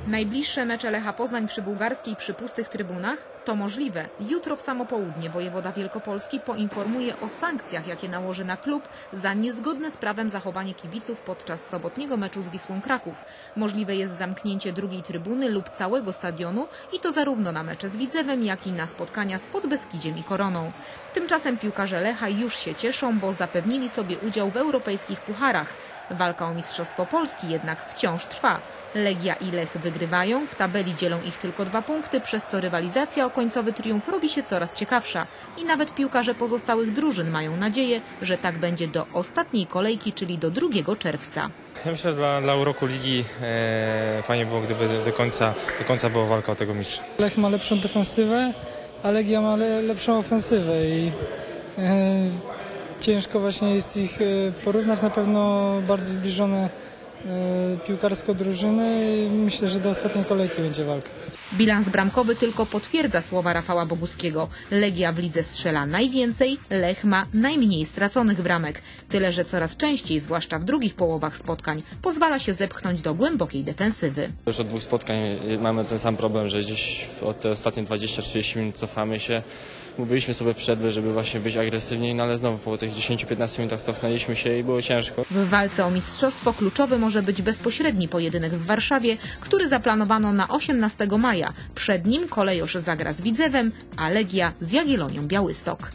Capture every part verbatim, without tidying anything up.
Najbliższe mecze Lecha Poznań przy bułgarskiej przy pustych trybunach? To możliwe. Jutro w samo południe wojewoda Wielkopolski poinformuje o sankcjach, jakie nałoży na klub za niezgodne z prawem zachowanie kibiców podczas sobotniego meczu z Wisłą Kraków. Możliwe jest zamknięcie drugiej trybuny lub całego stadionu i to zarówno na mecze z Widzewem, jak i na spotkania z Podbeskidziem i Koroną. Tymczasem piłkarze Lecha już się cieszą, bo zapewnili sobie udział w europejskich pucharach. Walka o Mistrzostwo Polski jednak wciąż trwa. Legia i Lech wygrywają, w tabeli dzielą ich tylko dwa punkty, przez co rywalizacja o końcowy triumf robi się coraz ciekawsza. I nawet piłkarze pozostałych drużyn mają nadzieję, że tak będzie do ostatniej kolejki, czyli do drugiego czerwca. Ja myślę, że dla, dla uroku ligi e, fajnie było, gdyby do końca, do końca była walka o tego mistrza. Lech ma lepszą defensywę, a Legia ma le, lepszą ofensywę i e, ciężko właśnie jest ich porównać. Na pewno bardzo zbliżone piłkarsko drużyny. Myślę, że do ostatniej kolejki będzie walka. Bilans bramkowy tylko potwierdza słowa Rafała Boguskiego. Legia w lidze strzela najwięcej, Lech ma najmniej straconych bramek. Tyle, że coraz częściej, zwłaszcza w drugich połowach spotkań, pozwala się zepchnąć do głębokiej defensywy. Już od dwóch spotkań mamy ten sam problem, że gdzieś od te ostatnie dwadzieścia trzydzieści minut cofamy się. Mówiliśmy sobie w przerwie, żeby właśnie być agresywniej, no ale znowu po tych dziesięciu piętnastu minutach cofnęliśmy się i było ciężko. W walce o mistrzostwo kluczowy może być bezpośredni pojedynek w Warszawie, który zaplanowano na osiemnastego maja. Przed nim Kolejorz zagra z Widzewem, a Legia z Jagiellonią Białystok.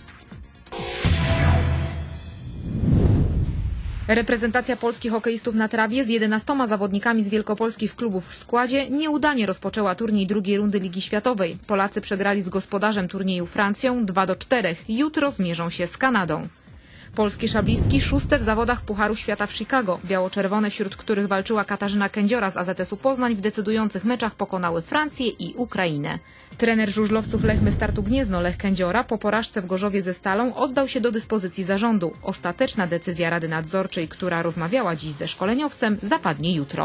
Reprezentacja polskich hokeistów na trawie z jedenastoma zawodnikami z wielkopolskich klubów w składzie nieudanie rozpoczęła turniej drugiej rundy Ligi Światowej. Polacy przegrali z gospodarzem turnieju Francją dwa do czterech. Jutro zmierzą się z Kanadą. Polskie szablistki szóste w zawodach Pucharu Świata w Chicago. Biało-czerwone, wśród których walczyła Katarzyna Kędziora z A Z S-u Poznań, w decydujących meczach pokonały Francję i Ukrainę. Trener żużlowców Lechmy Startu Gniezno Lech Kędziora po porażce w Gorzowie ze Stalą oddał się do dyspozycji zarządu. Ostateczna decyzja Rady Nadzorczej, która rozmawiała dziś ze szkoleniowcem, zapadnie jutro.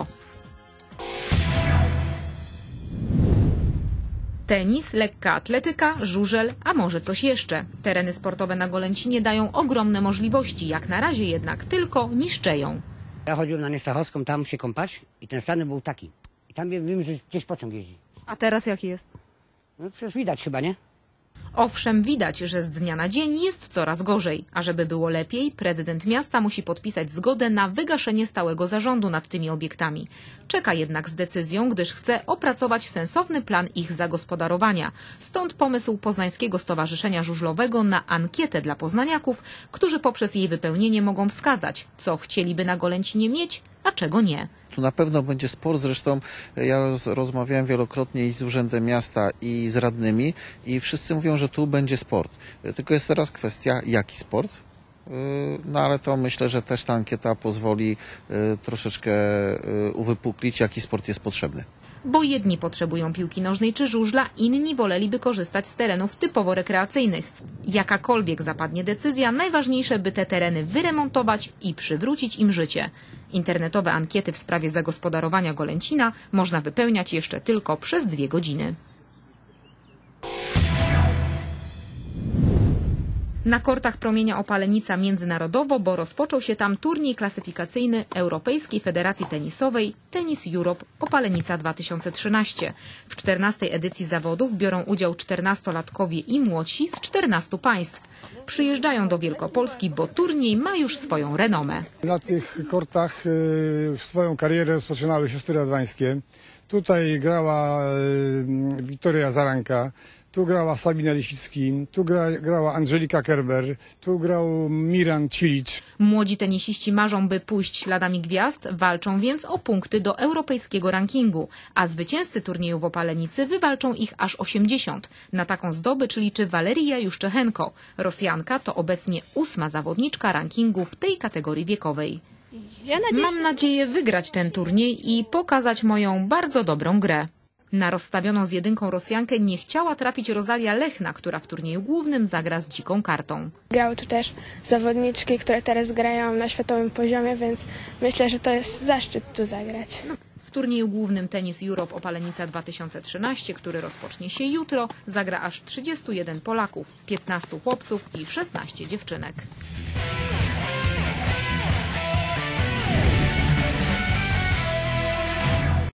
Tenis, lekka atletyka, żużel, a może coś jeszcze. Tereny sportowe na Golęcinie dają ogromne możliwości, jak na razie jednak tylko niszczeją. Ja chodziłem na Niestachowską tam się kąpać i ten stan był taki. I tam wiem, że gdzieś pociąg jeździ. A teraz jaki jest? No przecież widać chyba, nie? Owszem, widać, że z dnia na dzień jest coraz gorzej. A żeby było lepiej, prezydent miasta musi podpisać zgodę na wygaszenie stałego zarządu nad tymi obiektami. Czeka jednak z decyzją, gdyż chce opracować sensowny plan ich zagospodarowania. Stąd pomysł Poznańskiego Stowarzyszenia Żużlowego na ankietę dla poznaniaków, którzy poprzez jej wypełnienie mogą wskazać, co chcieliby na Golęcinie mieć, a czego nie. Tu na pewno będzie sport, zresztą ja roz, rozmawiałem wielokrotnie i z Urzędem Miasta i z radnymi i wszyscy mówią, że tu będzie sport. Tylko jest teraz kwestia, jaki sport? No ale to myślę, że też ta ankieta pozwoli troszeczkę uwypuklić, jaki sport jest potrzebny. Bo jedni potrzebują piłki nożnej czy żużla, inni woleliby korzystać z terenów typowo rekreacyjnych. Jakakolwiek zapadnie decyzja, najważniejsze, by te tereny wyremontować i przywrócić im życie. Internetowe ankiety w sprawie zagospodarowania Golęcina można wypełniać jeszcze tylko przez dwie godziny. Na kortach Promienia Opalenica międzynarodowo, bo rozpoczął się tam turniej klasyfikacyjny Europejskiej Federacji Tenisowej Tennis Europe Opalenica dwa tysiące trzynaście. W czternastej edycji zawodów biorą udział czternastolatkowie i młodsi z czternastu państw. Przyjeżdżają do Wielkopolski, bo turniej ma już swoją renomę. Na tych kortach swoją karierę rozpoczynały siostry radwańskie. Tutaj grała Wiktoria Zaranka. Tu grała Sabina Lisicki, tu gra, grała Angelika Kerber, tu grał Miran Cilic. Młodzi tenisiści marzą, by pójść śladami gwiazd, walczą więc o punkty do europejskiego rankingu, a zwycięzcy turnieju w Opalenicy wywalczą ich aż osiemdziesiąt. Na taką zdobycz liczy Waleria Juszczehenko. Rosjanka to obecnie ósma zawodniczka rankingu w tej kategorii wiekowej. Mam nadzieję wygrać ten turniej i pokazać moją bardzo dobrą grę. Na rozstawioną z jedynką Rosjankę nie chciała trafić Rosalia Lechna, która w turnieju głównym zagra z dziką kartą. Grały tu też zawodniczki, które teraz grają na światowym poziomie, więc myślę, że to jest zaszczyt tu zagrać. W turnieju głównym Tennis Europe Opalenica dwa tysiące trzynaście, który rozpocznie się jutro, zagra aż trzydziestu jeden Polaków, piętnastu chłopców i szesnaście dziewczynek.